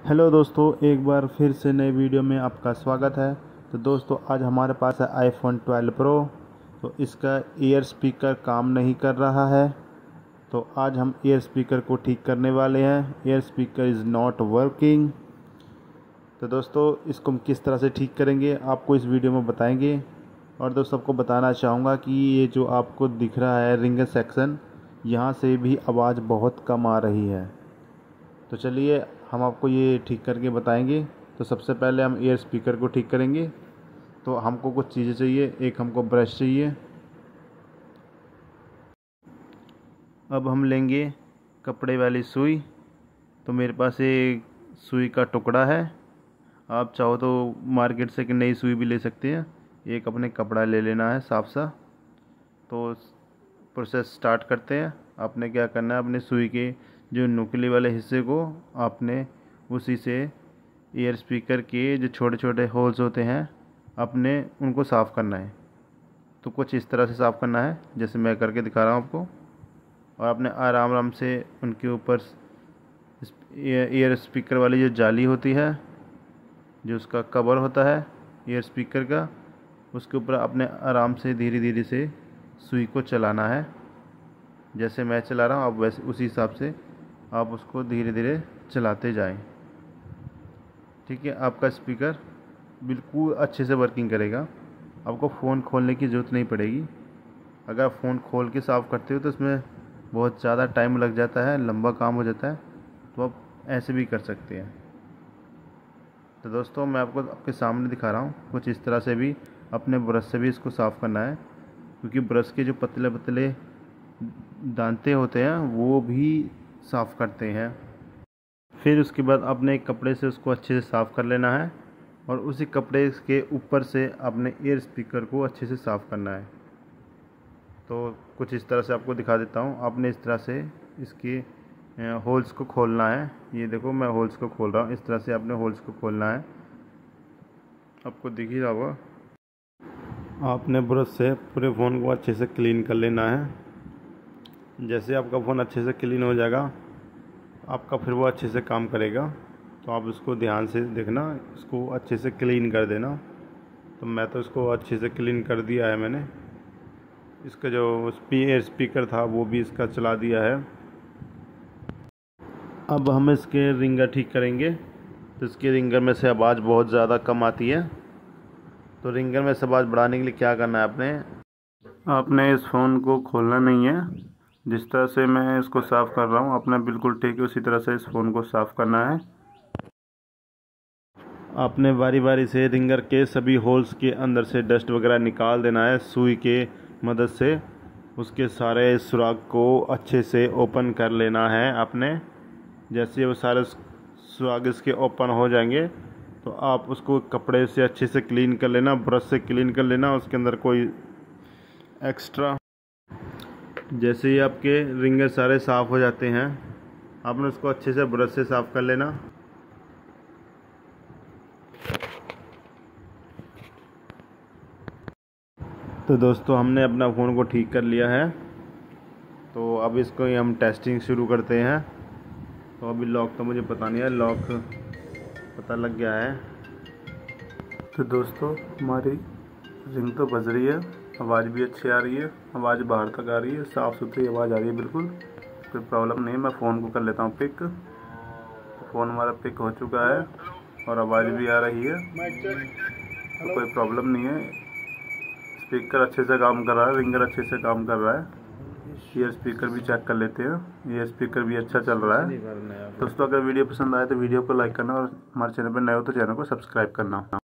Hello दोस्तों, एक बार फिर से नई वीडियो में आपका स्वागत है। तो दोस्तों, आज हमारे पास है iPhone 12 Pro। तो इसका ईयर स्पीकर काम नहीं कर रहा है, तो आज हम ईयर स्पीकर को ठीक करने वाले हैं। Ear speaker is not working. तो दोस्तों, इसको हम किस तरह से ठीक करेंगे आपको इस वीडियो में बताएंगे। और दोस्तों, आपको बताना चाहूँगा कि ये जो आपको दिख रहा है रिंगर सेक्शन, यहाँ से भी आवाज़ बहुत कम आ रही है। तो चलिए हम आपको ये ठीक करके बताएंगे। तो सबसे पहले हम ईयर स्पीकर को ठीक करेंगे। तो हमको कुछ चीज़ें चाहिए। एक हमको ब्रश चाहिए। अब हम लेंगे कपड़े वाली सुई। तो मेरे पास एक सुई का टुकड़ा है। आप चाहो तो मार्केट से नई सुई भी ले सकते हैं। एक अपने कपड़ा ले लेना है साफ सा। तो प्रोसेस स्टार्ट करते हैं। आपने क्या करना है, अपने सुई के जो नुकीले वाले हिस्से को आपने उसी से ईयर स्पीकर के जो छोटे छोटे होल्स होते हैं अपने उनको साफ़ करना है। तो कुछ इस तरह से साफ़ करना है जैसे मैं करके दिखा रहा हूँ आपको। और आपने आराम आराम से उनके ऊपर ईयर स्पीकर वाली जो जाली होती है, जो उसका कवर होता है ईयर स्पीकर का, उसके ऊपर आपने आराम से धीरे धीरे से सुई को चलाना है। जैसे मैं चला रहा हूँ आप वैसे उसी हिसाब से आप उसको धीरे धीरे चलाते जाएं। ठीक है, आपका स्पीकर बिल्कुल अच्छे से वर्किंग करेगा। आपको फ़ोन खोलने की ज़रूरत नहीं पड़ेगी। अगर आप फ़ोन खोल के साफ़ करते हो तो इसमें बहुत ज़्यादा टाइम लग जाता है, लंबा काम हो जाता है। तो आप ऐसे भी कर सकते हैं। तो दोस्तों, मैं आपको आपके सामने दिखा रहा हूँ। कुछ इस तरह से भी अपने ब्रश से भी इसको साफ़ करना है, क्योंकि ब्रश के जो पतले पतले दांते होते हैं वो भी साफ़ करते हैं। फिर उसके बाद अपने एक कपड़े से उसको अच्छे से साफ़ कर लेना है और उसी कपड़े के ऊपर से अपने ईयर स्पीकर को अच्छे से साफ़ करना है। तो कुछ इस तरह से आपको दिखा देता हूँ। आपने इस तरह से इसके होल्स को खोलना है। ये देखो, मैं होल्स को खोल रहा हूँ। इस तरह से आपने होल्स को खोलना है। आपको दिख ही रहा होगा। आपने ब्रश से पूरे फ़ोन को अच्छे से क्लीन कर लेना है। जैसे आपका फ़ोन अच्छे से क्लीन हो जाएगा, आपका फिर वो अच्छे से काम करेगा। तो आप इसको ध्यान से देखना, इसको अच्छे से क्लीन कर देना। तो मैं तो इसको अच्छे से क्लीन कर दिया है मैंने। इसका जो ईयर स्पीकर था वो भी इसका चला दिया है। अब हम इसके रिंगर ठीक करेंगे। तो इसके रिंगर में से आवाज़ बहुत ज़्यादा कम आती है। तो रिंगर में से आवाज़ बढ़ाने के लिए क्या करना है, आपने इस फ़ोन को खोलना नहीं है। जिस तरह से मैं इसको साफ़ कर रहा हूँ आपने बिल्कुल ठीक है उसी तरह से इस फ़ोन को साफ़ करना है। आपने बारी बारी से रिंगर के सभी होल्स के अंदर से डस्ट वगैरह निकाल देना है सुई के मदद से। उसके सारे सुराख को अच्छे से ओपन कर लेना है आपने। जैसे वो सारे सुराख इसके ओपन हो जाएंगे तो आप उसको कपड़े से अच्छे से क्लीन कर लेना, ब्रश से क्लीन कर लेना। उसके अंदर कोई एक्स्ट्रा, जैसे ही आपके रिंगर सारे साफ़ हो जाते हैं आपने उसको अच्छे से ब्रश से साफ़ कर लेना। तो दोस्तों, हमने अपना फ़ोन को ठीक कर लिया है। तो अब इसको ही हम टेस्टिंग शुरू करते हैं। तो अभी लॉक तो मुझे पता नहीं है, लॉक पता लग गया है। तो दोस्तों, हमारी रिंग तो बज रही है, आवाज़ भी अच्छी आ रही है, आवाज़ बाहर तक आ रही है, साफ़ सुथरी आवाज़ आ रही है बिल्कुल, कोई प्रॉब्लम नहीं है। मैं फ़ोन को कर लेता हूँ पिक। फ़ोन हमारा पिक हो चुका है और आवाज़ भी आ रही है, तो कोई प्रॉब्लम नहीं है। स्पीकर अच्छे से काम कर रहा है, रिंगर अच्छे से काम कर रहा है। ईयर स्पीकर भी चेक कर लेते हैं। ईयर स्पीकर भी अच्छा चल रहा है। दोस्तों, अगर वीडियो पसंद आए तो वीडियो को लाइक करना और हमारे चैनल पर नए हो तो चैनल को सब्सक्राइब करना।